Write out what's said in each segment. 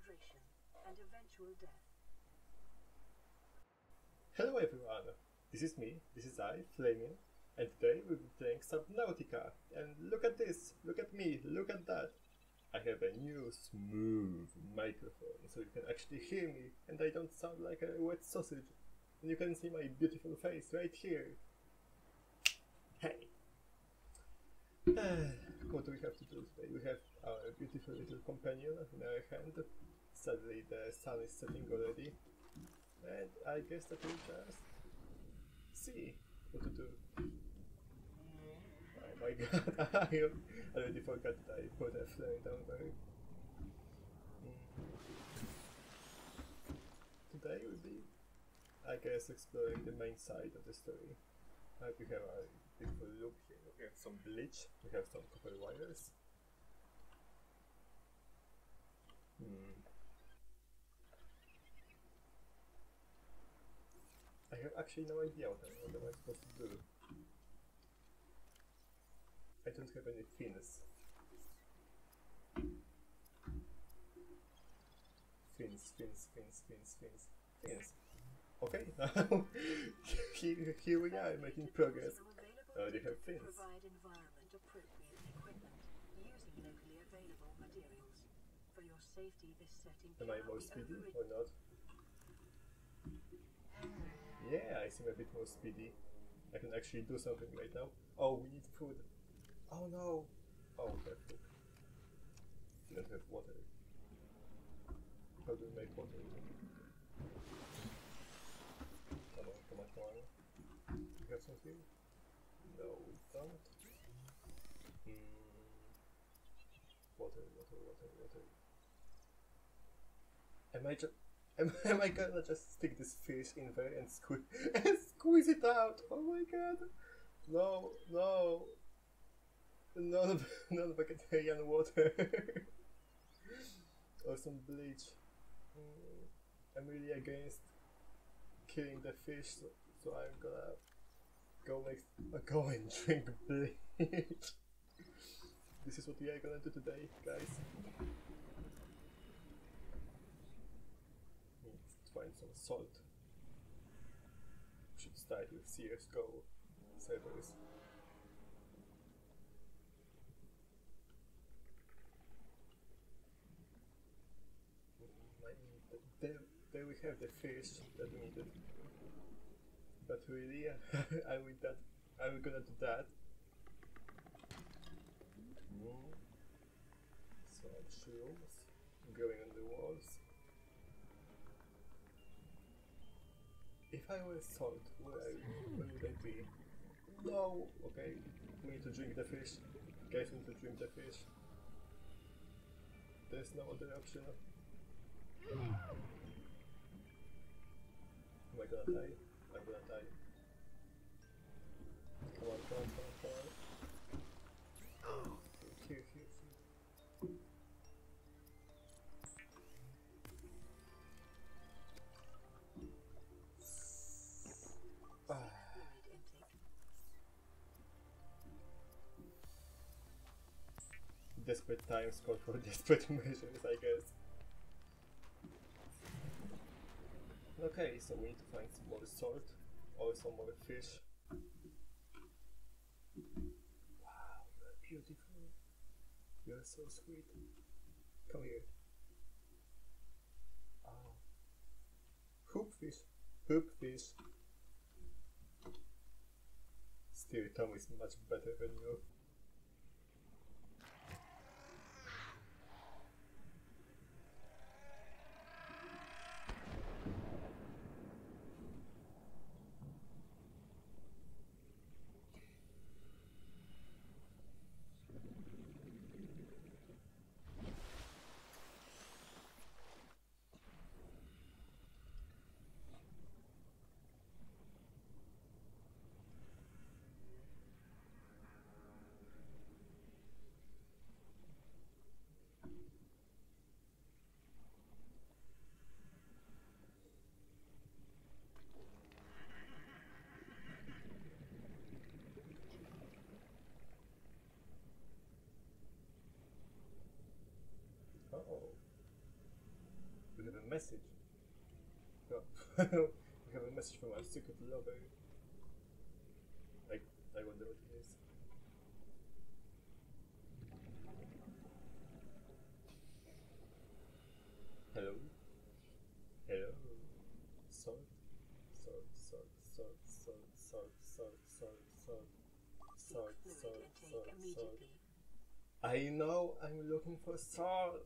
dehydration, and eventual death. Hello everyone, this is me, this is I, Flaming, and today we'll be playing Subnautica. And look at this, look at me, look at that. I have a new smooth microphone, so you can actually hear me, and I don't sound like a wet sausage. And you can see my beautiful face right here. Hey! What do we have to do today? We have our beautiful little companion in our hand. Sadly, the sun is setting already. And I guess that we'll just see what to do. Oh my god, I already forgot that I put a flame down there. Today will be, I guess, exploring the main side of the story. We have a beautiful look here. We have some bleach, we have some copper wires. I have actually no idea what am I supposed to do. I don't have any fins. Fins. Okay, now here we are making progress. I already have fins. Provide environment appropriate equipment using locally available materials. For your safety, this setting Am I more speedy or not? Yeah, I seem a bit more speedy. I can actually do something right now. Oh, we need food. Oh no! Oh, we have food. We don't have water. How do we make water? Come on. We have some here? No, we don't. Water. Am I gonna just stick this fish in there and squeeze it out? Oh my god! No! Non-vegetarian water! Or some bleach. I'm really against killing the fish, so I'm gonna go and drink bleach. This is what we are gonna do today, guys. Let's find some salt. We should start with CSGO servers. There we have the fish that we needed. But really, are we gonna do that? Some shrooms growing on the walls. If I were salt, where would I be? No! Okay, we need to drink the fish. Guys, we need to drink the fish. There's no other option. Am I gonna die? I'm gonna die. Come on. Here. Desperate times call for desperate measures, I guess. Okay, so we need to find some more salt or some more fish. Wow, you're beautiful. You're so sweet. Come here. Oh. Hoop fish. Still, Tom is much better than you. a message. Oh. We have a message from our secret lover. I wonder what it is. Hello? Hello? Sword? Sword, sword, sword, sword, sword, sword, sword, sword, sword, sword, sword, sword. I know, I'm looking for sword!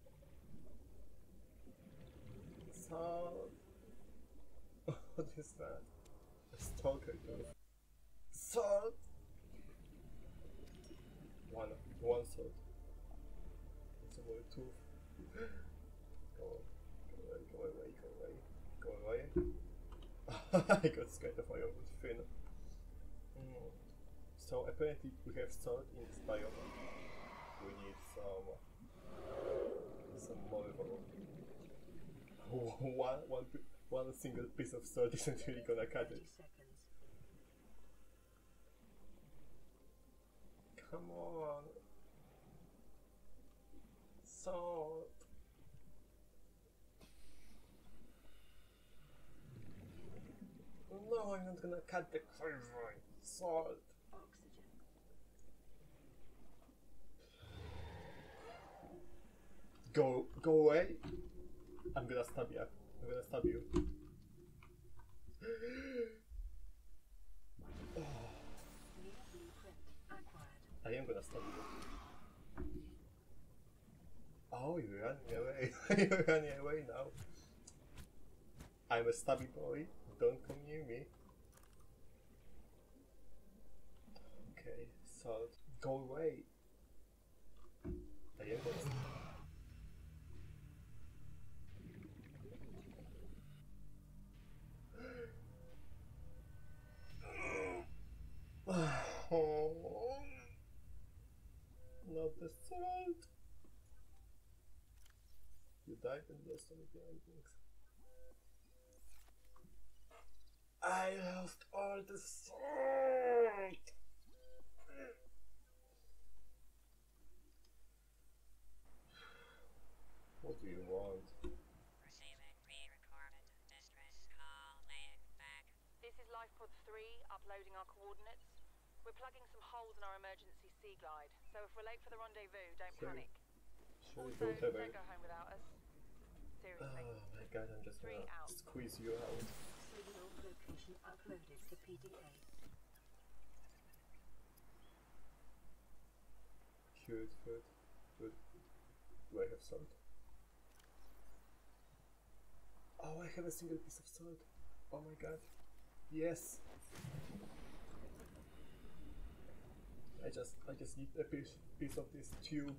Sword! What is that? A stalker tooth. Sword! One sword. It's a more tooth. Go away, go away, go away, go away. I got scared of my own fin. So apparently we have sword in this biome. We need some more. One single piece of sword isn't really gonna cut it. Come on. Sword. No, I'm not gonna cut the quiver. Sword. Go away. I'm gonna stab you. I'm gonna stab you. I am gonna stab you. Oh, you're running away. You're running away now. I'm a stabby boy. Don't come near me. Okay, so go away. I am gonna stab you. Oh, not the sword. You died and lost all of your items. I lost all the sword. What do you want? Receiving pre-recorded distress call, laying back. This is Lifepod 3, uploading our coordinates. We're plugging some holes in our emergency sea glide, so if we're late for the rendezvous, don't panic. Sure, Also, don't ever. don't go home without us. Seriously. Oh my god, I'm just gonna out. squeeze you out. Signal location uploaded to PDA. Good, good, good. Do I have sword? Oh, I have a single piece of sword. Oh my god. Yes. I just need a piece of this tube.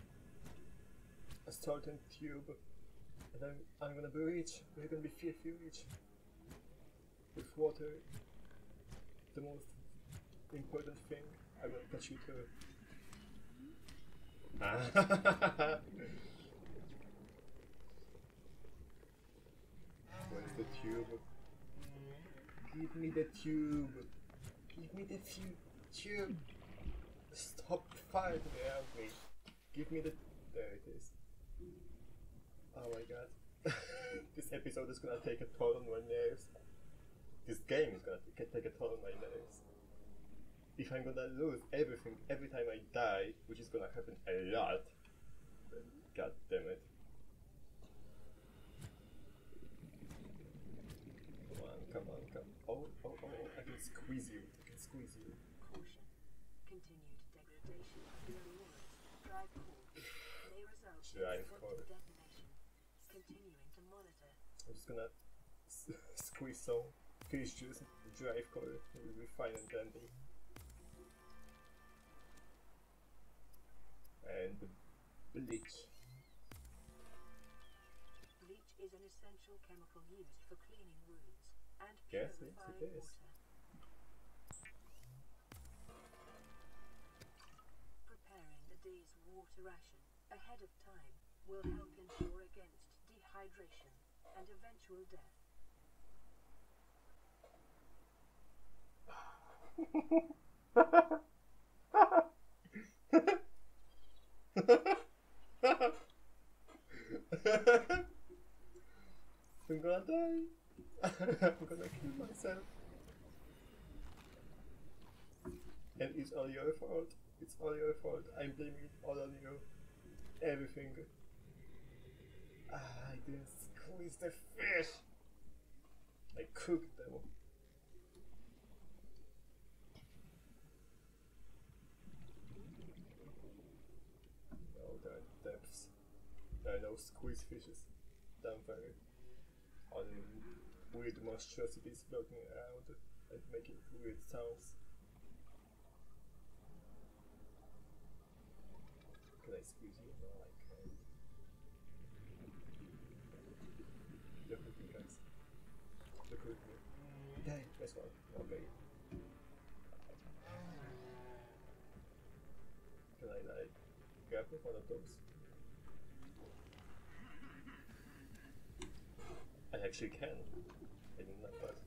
A certain tube. And then I'm gonna be rich. We're gonna be filthy rich. With water. The most important thing. I'm gonna touch you too. Where's the tube? Give me the tube. Give me the tube. Stop fighting around me. Give me the... There it is. Oh my god. This episode is gonna take a toll on my nerves. This game is gonna take a toll on my nerves. If I'm gonna lose everything every time I die, which is gonna happen a lot, then god damn it. Come on. Oh, I can squeeze you. Caution. Continued degradation of the Aurora's drive core may result Drive in core. detonation. Continuing to monitor. I'm just gonna squeeze some fish juice into the drive core. It will be fine and dandy. And bleach. Bleach is an essential chemical used for cleaning wounds and Yes, purifying it is. water. Preparing a day's water ration ahead of time will help ensure against dehydration and eventual death. I'm gonna die. I'm gonna kill myself. And it's all your fault. It's all your fault. I'm blaming it all on you. Everything. I didn't squeeze the fish. I cooked them. No, there are depths. There are no squeeze fishes down there. All weird monstrosities floating around and making weird sounds. Can I squeeze you? No, I can't. Look at me, guys. Look at me. Okay, this one. Okay. Can I like grab one of those? I actually can. I didn't know that.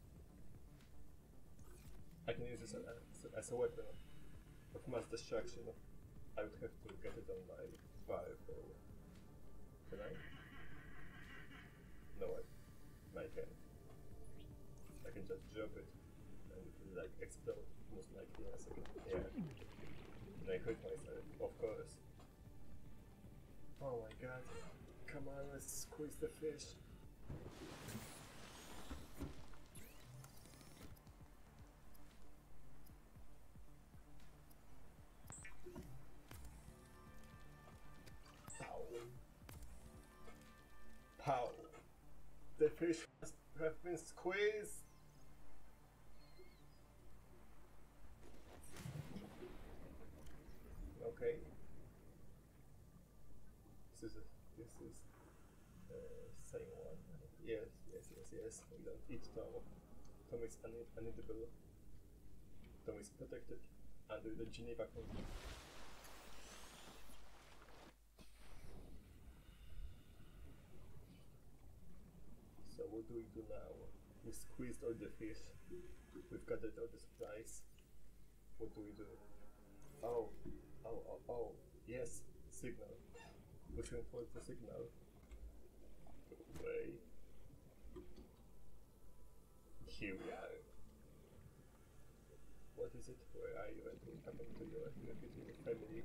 I can use this as a weapon of mass destruction. I would have to get it on my bar. Can I? No, I can. I can just drop it and it will like explode most likely in a second. Yeah. And I hurt myself, of course. Oh my god. Come on, let's squeeze the fish. Pow. The fish must have been squeezed. Okay. This is same one. Yes. We don't eat Tom. Tom is uneatable. Tom is protected under the Geneva Convention. So what do we do now? We squeezed all the fish. We've gathered all the supplies. What do we do? Oh. Yes, signal. Pushing for the signal. Wait. Here we are. What is it? Where are you? And what happened to you? You with your family?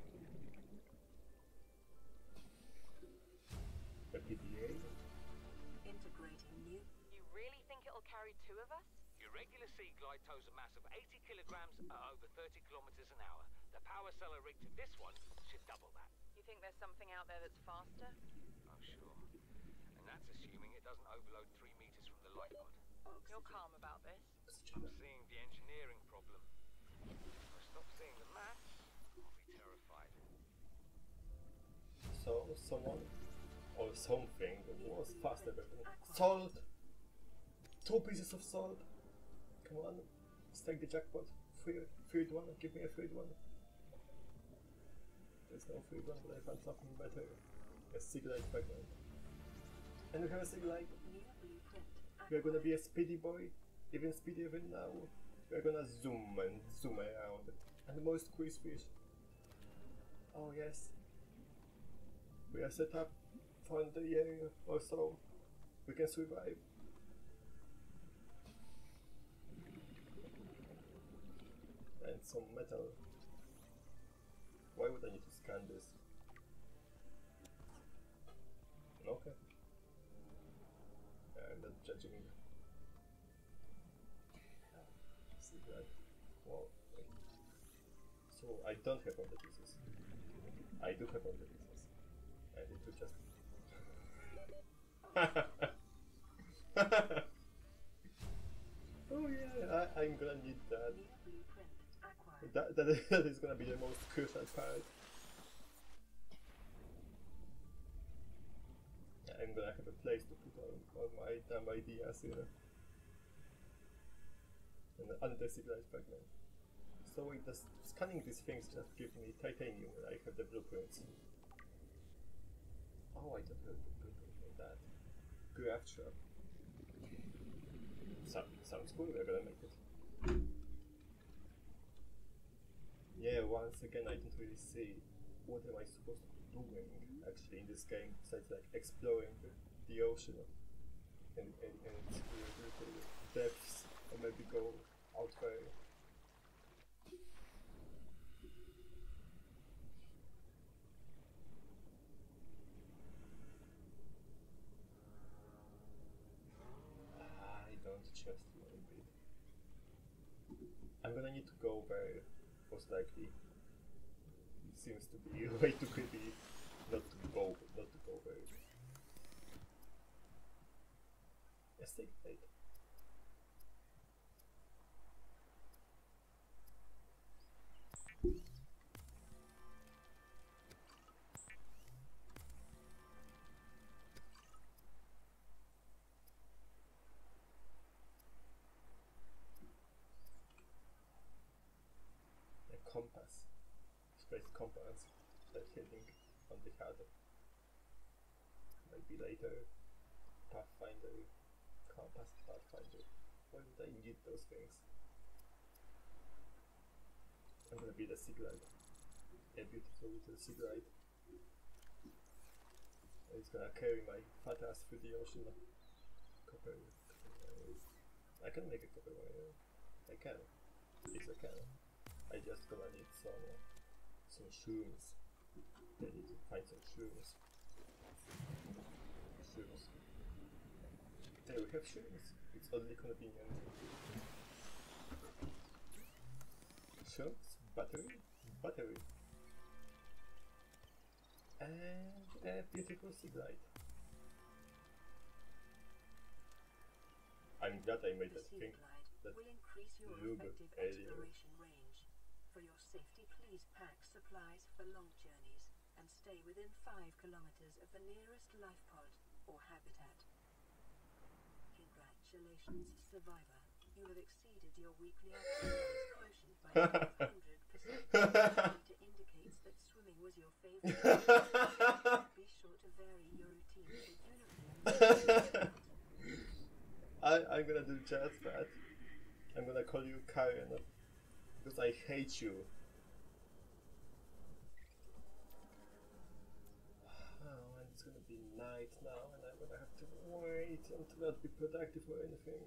A PDA? Integrating new. You really think it'll carry two of us? Your regular sea glide tows a mass of 80 kilograms at over 30 kilometers an hour. The power cellar rig to this one should double that. You think there's something out there that's faster? Oh, sure. And that's assuming it doesn't overload 3 meters from the light pod. You're calm about this. I'm seeing the engineering problem. If I stop seeing the maths, I'll be terrified. So, someone or something was faster than salt! 2 pieces of salt! Come on, stack the jackpot. Third one, give me a third one. There's no third one, but I found something better. A Siglite fragment. And we have a Siglite. We are gonna be a speedy boy, even speedier than now. We are gonna zoom and zoom around. And more squeeze fish. Oh yes. We are set up for the year or so. We can survive. And some metal. Why would I need to scan this? Okay. I'm not judging. See that? Wow. Wait. So I don't have all the pieces. I do have all the pieces. I need to just. Oh yeah, I'm gonna need that. That is gonna be the most crucial part. I'm gonna have a place to put all my damn ideas here. And another Siglite fragment. So with the scanning these things just give me titanium and I have the blueprints. Oh, I don't have the blueprint for that. Craft shop. Sounds cool, we're gonna make it. Yeah, once again I don't really see what am I supposed to be doing actually in this game besides like exploring the ocean. depths, or maybe go out there. I don't trust you a bit. I'm gonna need to go there, most likely. It seems to be way too creepy not to go there. A stick plate. A compass. Space compass. That heading on the card. Maybe later. Pathfinder. Compass, Pathfinder. Why would I need those things? I'm gonna be the sea glide. A beautiful little sea glide. It's gonna carry my fat ass through the ocean. Copper wire. I can make a copper wire. I can. Yes, I can. I just gonna need some shrooms. I need to find some shrooms. Shrooms. There we have shrooms. It's oddly convenient. Shrooms, battery, and a beautiful sea glide. I'm glad I made that thing. That will increase your effective exploration range. For your safety, please pack supplies for long journeys and stay within 5 kilometers of the nearest life pod or habitat. Congratulations, survivor. You have exceeded your weekly exercise quotient by 500%. Data indicates that swimming was your favorite. Be sure to vary your routine with uniform. I'm gonna do just that. I'm gonna call you Karen because I hate you. Oh, and it's gonna be night now, and I'm gonna have to wait until I'll be productive or anything.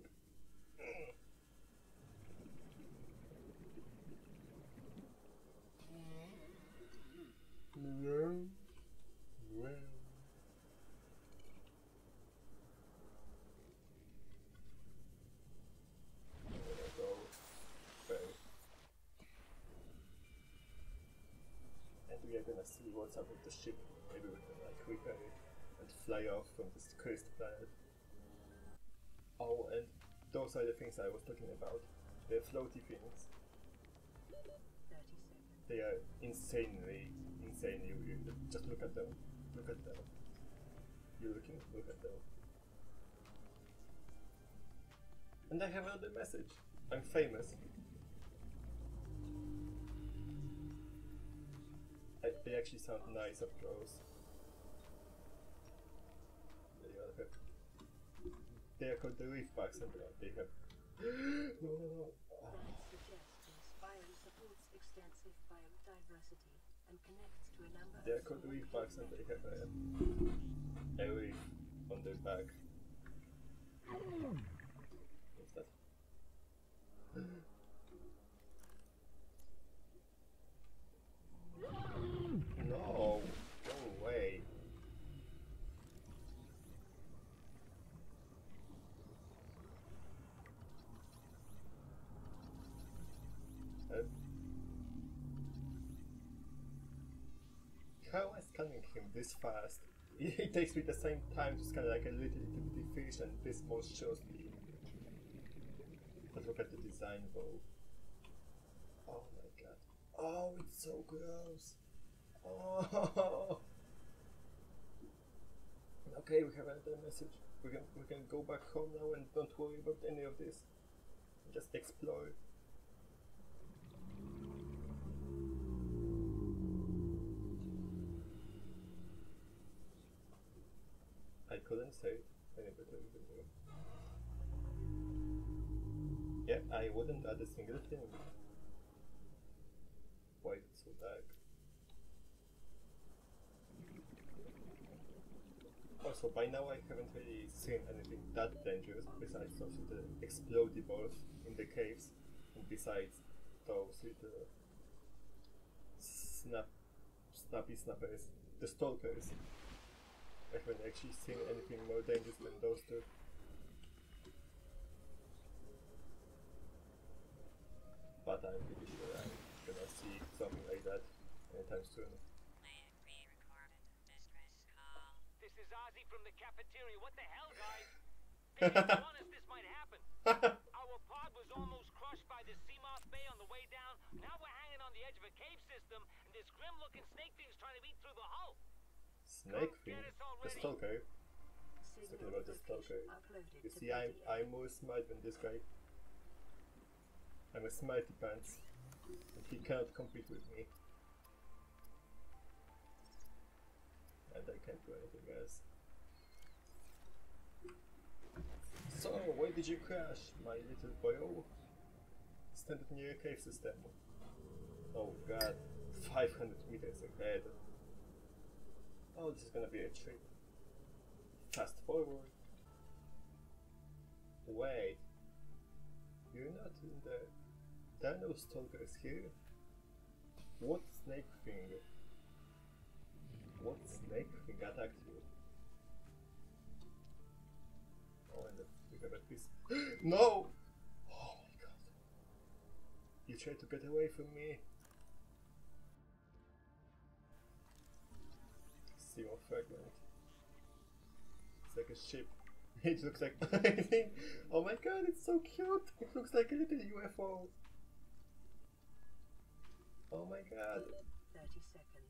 We are gonna see what's up with the ship. Maybe we can like repair it and fly off from this cursed planet. Oh, and those are the things I was talking about. The floaty things. 30 seconds. They are insanely weird. Just look at them. Look at them. You're looking? Look at them. And I have another message. I'm famous. They actually sound nice up close. They are called the reef bugs and they have... No. Suggests Spire supports extensive biodiversity and connects to a number They are called reef bugs and they have a reef on their back. What's that? No, go away. How am I scanning him this fast? It takes me the same time to scan like a little bitty fish and this monstrosity. But look at the design though. Oh my god. Oh, it's so gross. Oh. Okay, we have another message. We can go back home now and don't worry about any of this. Just explore. I couldn't say any better than you. Yeah, I wouldn't add a single thing. Why is it so dark? Oh, Also, by now I haven't really seen anything that dangerous besides also the explodibles in the caves, and besides those little snappy snappers, the stalkers. I haven't actually seen anything more dangerous than those two. But I'm pretty sure I'm gonna see something like that anytime soon. This is Ozzy from the cafeteria. What the hell, guys? They didn't warn us this might happen. Our pod was almost crushed by the Seamoth Bay on the way down. Now we're hanging on the edge of a cave system, and this grim-looking snake thing's trying to eat through the hull. Snake thing? The stalker? Talking about the stalker. You see, I'm more smart than this guy. I'm a smarty pants, and he cannot compete with me. And I can't do anything else. So, where did you crash, my little boyo? Standing near a cave system. Oh god, 500 meters ahead. Oh, this is gonna be a trip. Fast forward. Wait. You're not in the... There are no stalkers here? What snake thing? What snake thing attacked you? Oh, and we have a piece. No! Oh my god. You tried to get away from me. Seamoth fragment. It's like a ship. It looks like... I think... Oh my god, it's so cute! It looks like a little UFO. Oh my god. 30 seconds.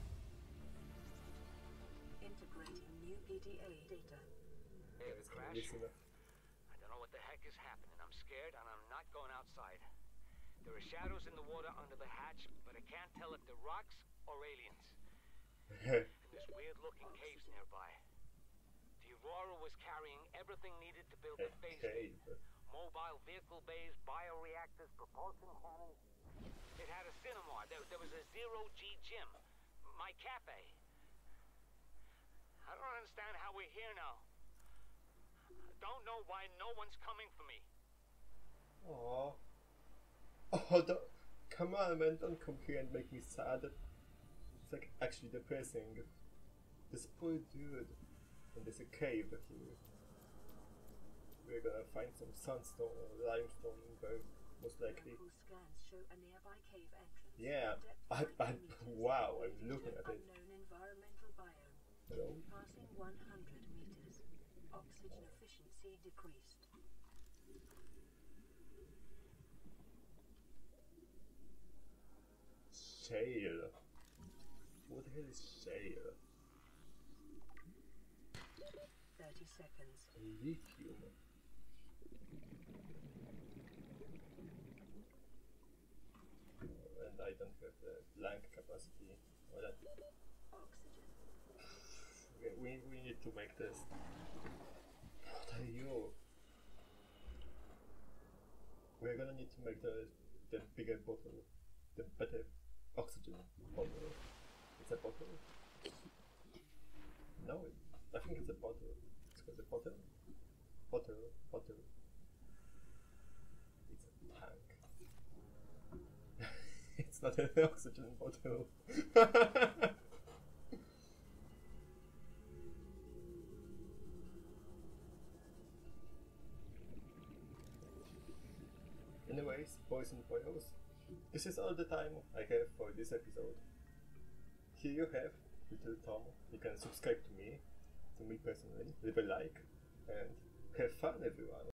Integrating new PDA data. Hey, It's gonna crash. listen up. I don't know what the heck is happening. I'm scared, and I'm not going outside. There are shadows in the water under the hatch, but I can't tell if they're rocks or aliens. And there's weird-looking caves nearby. The Aurora was carrying everything needed to build A the phase cave. gate. Mobile vehicle bays, bioreactors, propulsion cannons. It had a cinema. There was a zero-G gym. My cafe. I don't understand how we're here now. I don't know why no one's coming for me. Aww. Oh, come on, man, don't come here and make me sad. It's like actually depressing. This poor dude. And there's a cave here. We're gonna find some sandstone or limestone there, most likely. Local scans show a nearby cave entrance. Yeah, Depth 90 meters. wow, I'm Leading looking to at it. unknown environmental biome. Hello? Passing 100 meters. Oxygen efficiency decreased. Shale. What the hell is shale? 30 seconds. Lithium. And I don't have the blank capacity. Or that. Oxygen. Okay, we need to make this. What are you? We're gonna need to make the bigger bottle. The better oxygen bottle. It's a bottle? No, I think it's a bottle. It's called a bottle? Bottle. It's a tank. It's not an oxygen bottle. Anyways, boys and boys, this is all the time I have for this episode. Here you have little Tom. You can subscribe to me personally, leave a like, and have fun, everyone.